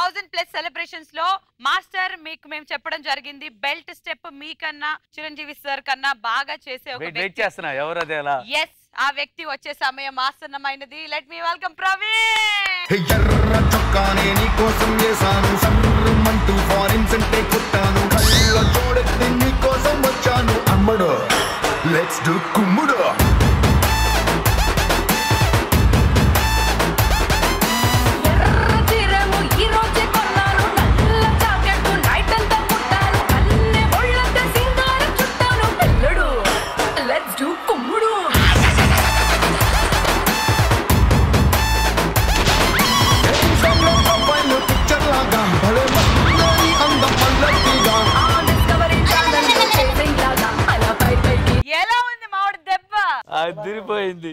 1000+ celebrations లో master మీకు మేము చెప్పడం జరిగింది బెల్ట్ స్టెప్ మీకన్నా చిరంజీవి సార్ కన్నా బాగా చేసే ఒక వెయిట్ చేస్తున్నా ఎవరు అదే అలా yes ఆ వ్యక్తి వచ్చే సమయం ఆసన్నమైనది లెట్ మీ వెల్కమ్ ప్రవీణ్ ఎర్ర చొక్కానే నీ కోసం చేశాను సర్రమంటూ ఫారిన్ సెంటే కొట్టాను కళ్ళ చూడెత్తి నీ కోసం వచ్చాను అమ్మడు లెట్స్ డు కుమ్ముడు అదిరిపోయింది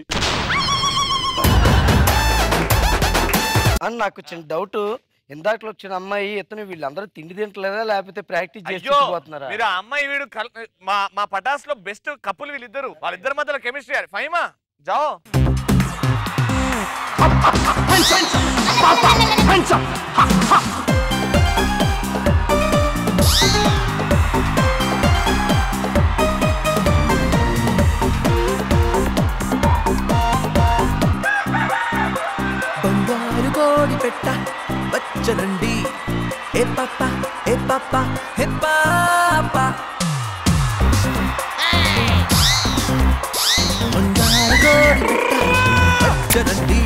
అని నాకు చిన్న డౌట్ ఇందాకలో వచ్చిన అమ్మాయి ఇతను వీళ్ళందరూ తిండి తింటలేదా లేకపోతే ప్రాక్టీస్ చేస్తున్నారా మీరు ఆ అమ్మాయి వీడు మా పటాస్ లో బెస్ట్ కపుల్ వీళ్ళిద్దరు వాళ్ళిద్దరి మధ్యలో కెమిస్ట్రీ ఫైమా జాओ బంగారు కోడి పెట్ట వచ్చనండి ఏ పాప ఏ పాప ఏ పాప బంగారు కోడి పెట్ట వచ్చనండి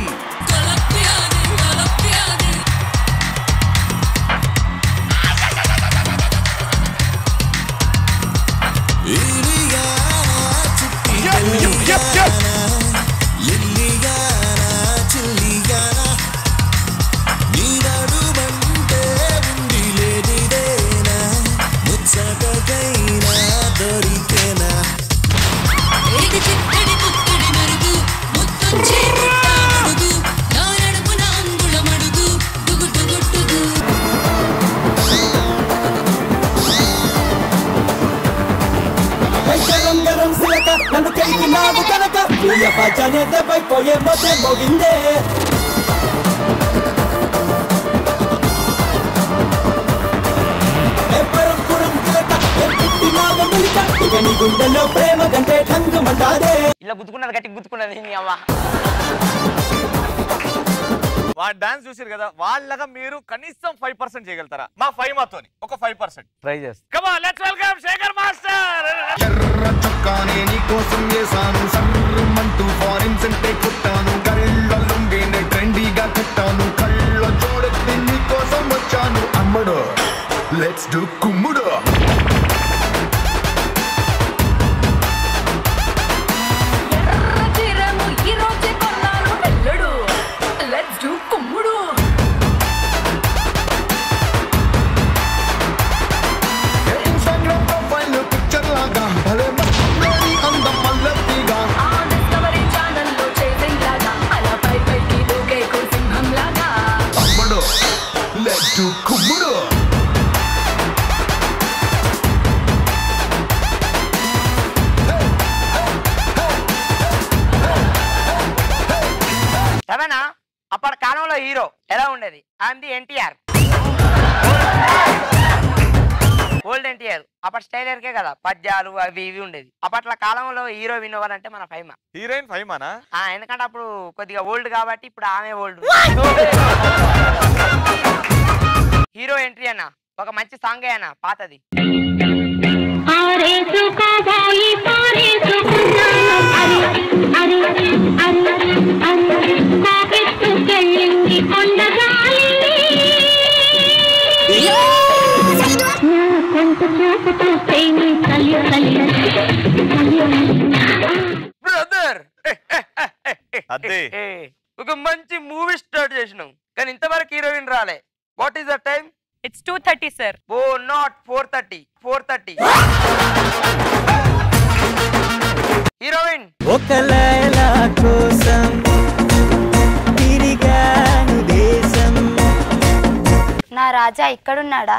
నన్ను కైకి నావు కనుక ప్రియ పచ్చనేదే పైపోయే మొదలే మోగిందే గుండెల్లో ప్రేమ కంటే ఠంగమంటారే ఇలా గుద్దుకున్నది గట్టి గుద్దుకున్నది నీ అవ్వ వాళ్ళ డాన్స్ చూసారు కదా వాళ్ళగా మీరు కనీసం 5% చేయగలుగుతారా మా ఫైమాతోని ఒక 5% ట్రై చేస్తాం come on let's welcome Shekhar master ఎర్ర చొక్కానే నీ కోసం చేశాను సర్రమంటూ ఫారిన్ సెంటే కొట్టాను కళ్ళ లుంగినే ట్రెండీగా కట్టాను కళ్ళ చూడెత్తి నీ కోసం వచ్చాను అమ్మడు లెట్స్ డు కుమ్ముడు అప్పటి కాలంలో హీరో ఎలా ఉండేది I'm the NTR old NTR అప్పటి స్టైలర్కే కదా పద్యాలు అవి ఇవి ఉండేది అప్పట్ల కాలంలో హీరో వినోవాలంటే మన ఫైమా హీరోయిన్ ఫైమానా ఎందుకంటే అప్పుడు కొద్దిగా ఓల్డ్ కాబట్టి ఇప్పుడు ఆమె ఓల్డ్ హీరో ఎంట్రీ అన్న ఒక మంచి సాంగ్ అన్న పాతది బ్రదర్ ఒక మంచి మూవీ స్టార్ట్ చేసినాం కానీ ఇంతవరకు హీరోయిన్ రాలే what is the time it's 2:30 sir oh not 4:30 heroine ఒక లైలా కోసం తిరిగాను దేశం నా రాజా ఇక్కడున్నాడా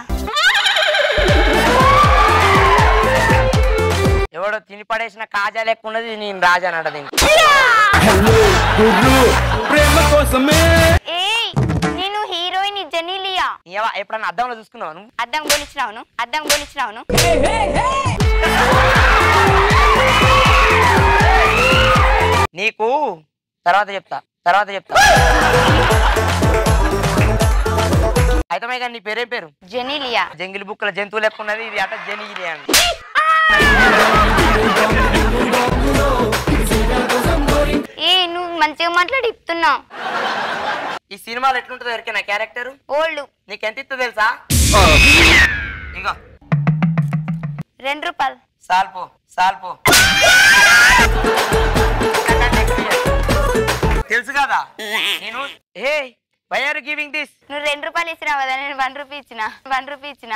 ఎవడో తిని పడేసిన కాజా లెక్క ఉన్నది నేను రాజా నడది ఏయ్ నేను హీరోయిన్ జెనీలియా జెనీలియా. ఎప్పుడన్నా అద్దంలో చూసుకున్నావు నువ్వు? అద్దం గోలిచ్చినావును, అద్దం గోలిచ్చినావును. నీకు తర్వాత చెప్తా. అయితే కానీ నీ పేరేం పేరు? జెనీలియా. జంగిల్ బుక్కుల జంతువు లెక్క ఉన్నది, ఇది అట జెనీలియా అని. నువ్వు మంచిగా మాట్లాడి ఇస్తున్నావు. ఈ సినిమాలో ఎట్లుంటుందో ఎవరికైనా క్యారెక్టర్? ఓల్డ్. నీకెంత ఇస్తా తెలుసా? ఇగో 2 రూపాయలు. సాల్పో. తెలుసు కదా నేను. Hey why are giving this? నువ్వు 2 రూపాయలు ఇచ్చినావు కదా, నేను 1 రూపీ ఇచ్చిన. 1 రూపీ ఇచ్చిన.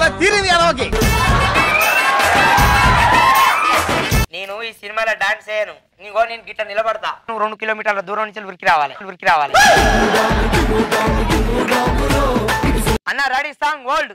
నేను ఈ సినిమాలో డాన్స్ చేయను. నేను గిట్ట నిలబడతా. నువ్వు 2 కిలోమీటర్ల దూరం నుంచి ఉరికి రావాలి. అన్న రెడీ, సాంగ్ ఓల్డ్.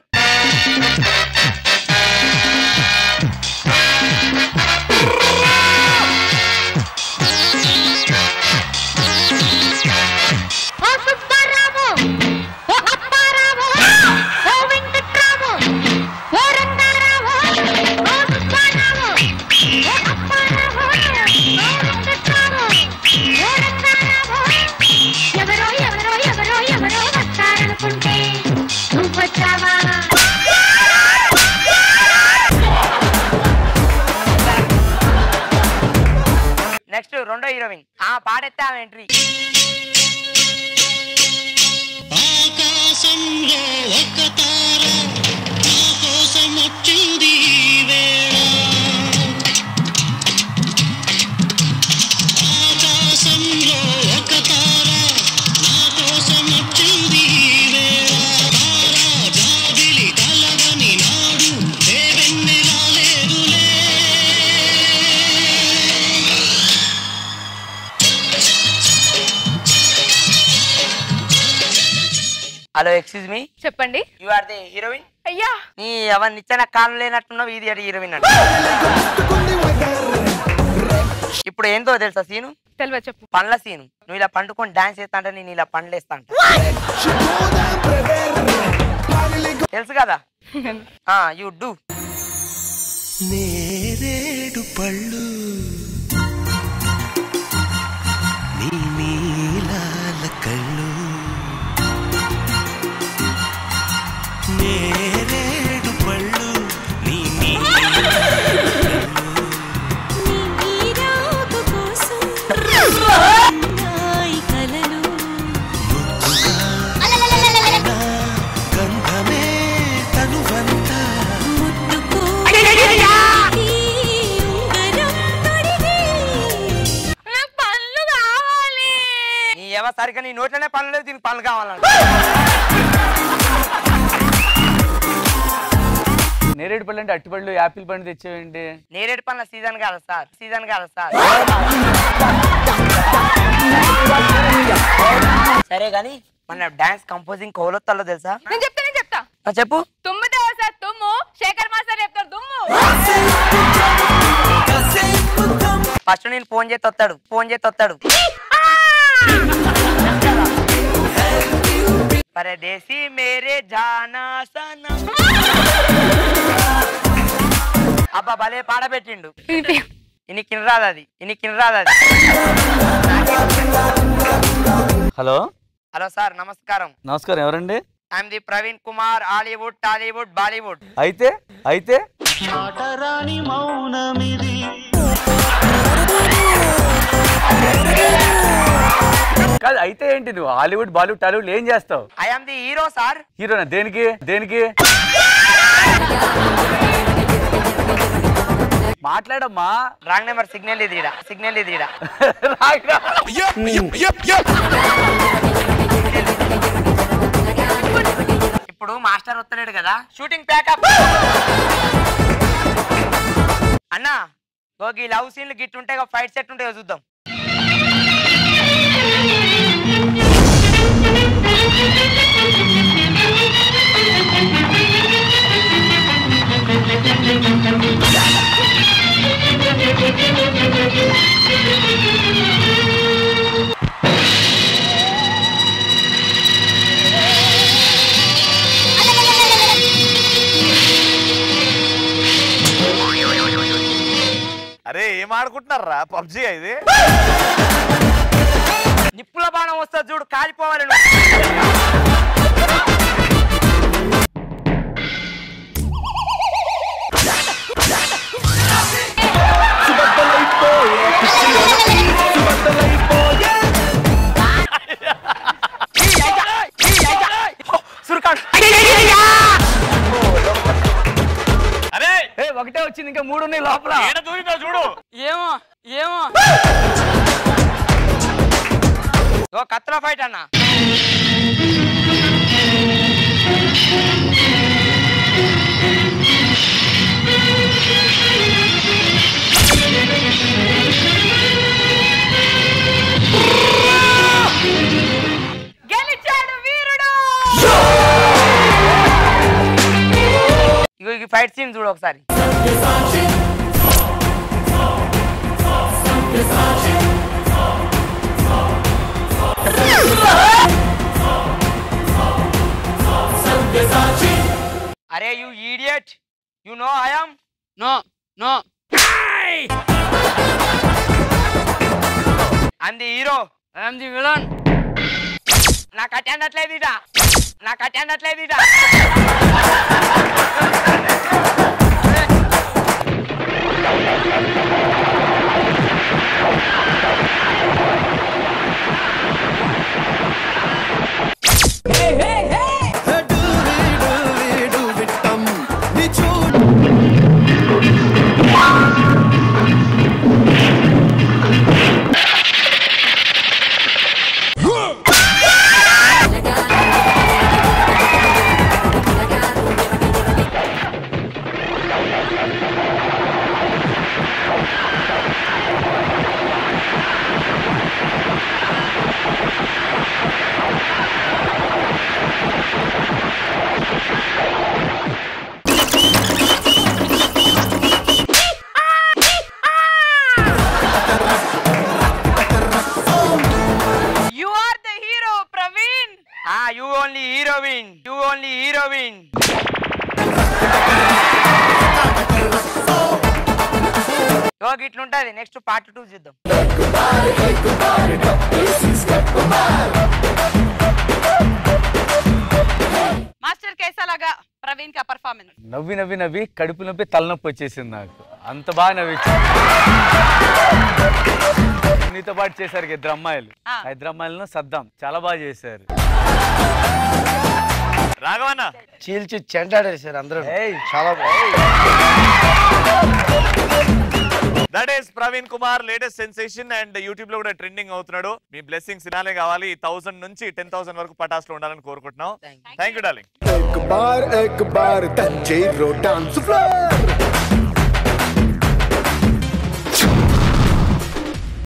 నెక్స్ట్ రెండో హీరోయిన్. పాడెత్తే ఆమె ఎంట్రీ. ఆకాశంలో ఒక తార నా కోసం వచ్చింది వేళ, ఆకాశంలో ఒక తార నా కోసం వచ్చింది వేళ, తారా జాబిలి కలవని నాడు దేవెన్ని రాలేదులే. Hello, excuse me. చెప్పండి. You are the heroine? అయ్యా నీ అవన్నీ ఇచ్చిన కాళ్ళు లేనట్టున్నావు. ఇది హీరోయిన్ అంట. ఇప్పుడు ఏందో తెలుసా సీను? తెలివ చెప్పు. పండ్ల సీను. నువ్వు ఇలా పండుకొని డాన్స్ చేస్తా అంటే నేను ఇలా పండ్లేస్తా అంట. తెలుసు కదా? You do. నేరేడు పళ్ళు నీ నీలాల కళ్ళు, నేరేడు పళ్ళు నీ గంధమే తనువంత సరిగ్గా నీ నోట్లోనే పనులు లేవు, దీనికి పనులు కావాలంట. నేరేడు పళ్ళు అంటే అట్టిపళ్ళు, యాపిల్ పండు తెచ్చేయండి. నేరేడు పనుల సీజన్ కాదు సార్. సరే గాని మన డాన్స్ కంపోజింగ్ కోలొత్తాలో తెలుసా? నేను చెప్తా. చెప్పు. తుమ్మితే సార్ తుమ్ము, శేఖర్ మాస్టర్ చెప్తారు దుమ్ము. ఫస్ట్ నేను ఫోన్ చేసి వస్తాడు. పరదేశీ మేరే జానా సనమ్. అబ్బా భలే పాడబెట్టిండు. ఇనికి రాదు అది. హలో సార్, నమస్కారం. ఎవరండి? I'm the Praveen Kumar, Hollywood, Tollywood, Bollywood. అయితే మాటరాని మౌనమిది. కాదు, అయితే ఏంటి? నువ్వు హాలీవుడ్, బాలీవుడ్, టాలీవుడ్ ఏం చేస్తావు? I'm the hero sir. హీరోనా? దేనికి? మాట్లాడమ్మా. Wrong number. సిగ్నల్ ఇది ఇప్పుడు మాస్టర్ వస్తలేడు కదా, షూటింగ్ ప్యాకప్. అన్నా గోగి లవ్ సీన్లు గిట్టుంటాయి, ఫైట్ సెట్ ఉంటాయో చూద్దాం. ఆడుకుంటున్నారా పబ్జీ ఇది నిప్పుల బాణం వస్తుంది చూడు కాలిపోవాలి అరే ఒకటే వచ్చింది ఇంకా 3 ఉన్నాయి లోపల చూడు ఏమో ఏమో కత్రా ఫైట్ అన్న గెలిచాడు వీరుడు ఇగో ఈ ఫైట్ సీన్ చూడు ఒకసారి అరే you idiot you know I am no no I'm the hero I am the villain నాకు అటెండట్లేదు ఇట నాకు అటెండట్లేదు ఇట You only heroine. You only heroine. ఇట్లుంటది నెక్స్ట్ పార్ట్ 2 చూద్దాం మాస్టర్ కేసాలాగా ప్రవీణ్ కా పర్ఫార్మెన్స్ నవ్వి నవ్వి నవ్వి కడుపు నొప్పి తలనొప్పి వచ్చేసింది నాకు అంత బాగా నవ్వించి నీతో పాటు చేశారు ఇద్దరు అమ్మాయిలు ఇద్దరు అమ్మాయిలను సద్దాం చాలా బాగా చేశారు రాఘవన్న చీల్చి చెండాడేశారు అందరూ చాలా that is Praveen Kumar latest sensation and YouTube లో కూడా ట్రెండింగ్ అవుతున్నాడు మీ బ్లెస్సింగ్స్ ఇలానే కావాలి 1000 నుంచి 10,000 వరకు పటాస్ లో ఉండాలని కోరుకుంటున్నాం థ్యాంక్ యూ డార్లింగ్ एक बार टच डांस फ्लोर